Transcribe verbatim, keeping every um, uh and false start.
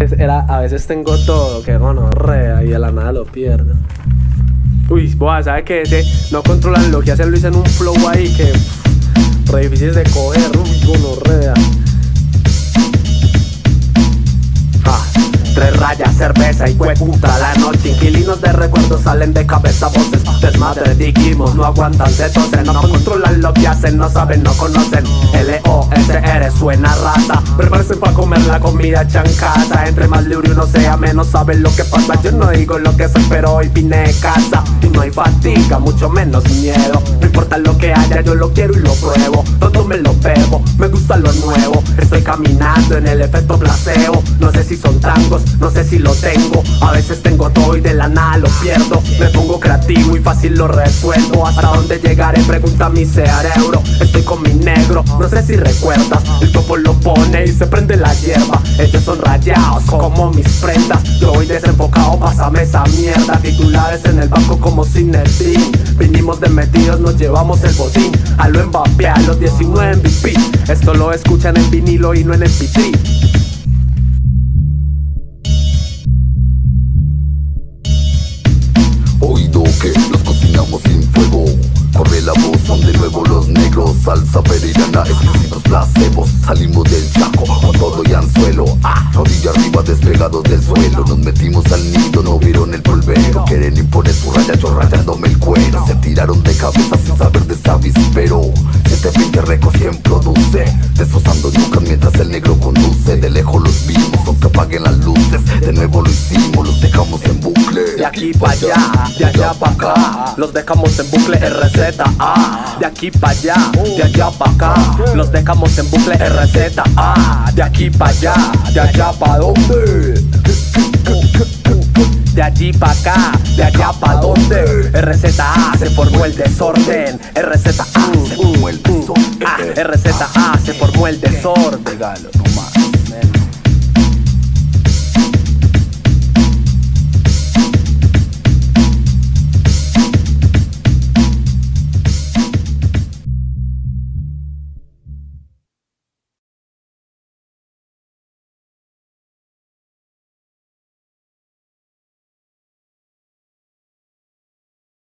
Era, a veces tengo todo, que gonorrea, y de la nada lo pierdo. Uy, boa, ¿sabe qué? Ese no controlan lo que hacen, lo dicen un flow ahí que pff, re difícil de coger, uy, gonorrea. Tres rayas, cerveza y puta la noche. Inquilinos de recuerdos salen de cabeza, voces desmadre, dijimos, no aguantan, se tosen. No controlan lo que hacen, no saben, no conocen. L O S R suena raza. Prepárense pa' comer la comida chancada. Entre más libre uno sea, menos saben lo que pasa. Yo no digo lo que soy, pero hoy vine de casa. Y no hay fatiga, mucho menos miedo. No importa lo que haya, yo lo quiero y lo pruebo. Todo me lo bebo, me gusta lo nuevo. Estoy caminando en el efecto placebo. No sé si son tangos, no sé si lo tengo. A veces tengo todo y de la nada lo pierdo. Me pongo creativo y fácil lo resuelvo. Hasta dónde llegaré, pregunta mi cerebro. Estoy con mi negro, no sé si recuerdas. El topo lo pone y se prende la hierba. Ellos son rayados como mis prendas. Yo voy desenfocado, pásame esa mierda. Titulares en el banco como Zinedine. Vinimos de metidos, nos llevamos el botín. A lo Mbappé, a los diecinueve M V P. Esto lo escuchan en vinilo y no en M P tres. Oído que los cocinamos sin fuego. Corre la voz, son de nuevo los negros. Salsa perirana, exquisitos placebos. Salimos del chaco con todo y anzuelo. Ah, rodilla arriba despegados del suelo. Nos metimos al nido, no vieron el polvero. Quieren imponer su raya, yo rayándome el cuero. Se tiraron de cabeza sin saber de esta avispero. Siete veinte récords, quien produce. Destrozando yucas mientras el negro conduce. De lejos los vimos, aunque apaguen las luces. De nuevo lo hicimos, los dejamos en bucle. De aquí pa' allá, de allá pa' acá. Los dejamos en bucle R Z A. De aquí pa' allá, de allá pa' acá. Los dejamos en bucle R Z A. De aquí pa' allá, de allá pa' dónde. De allí pa' acá, de allá pa' dónde. R Z A se formó el desorden. R Z A se formó el desorden. R Z A se formó el desorden.